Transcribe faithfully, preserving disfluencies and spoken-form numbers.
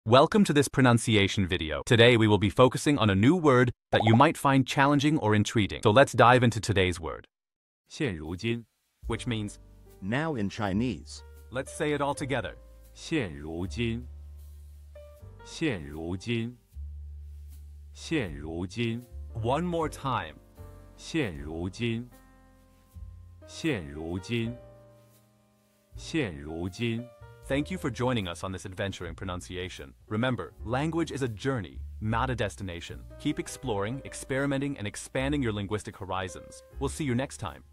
Welcome to this pronunciation video. Today we will be focusing on a new word that you might find challenging or intriguing. So let's dive into today's word. 现如今 Which means, Now in Chinese. let's say it all together. 现如今现如今现如今 One more time. 现如今现如今现如今 Thank you for joining us on this adventure in pronunciation. Remember, language is a journey, not a destination. Keep exploring, experimenting, and expanding your linguistic horizons. We'll see you next time.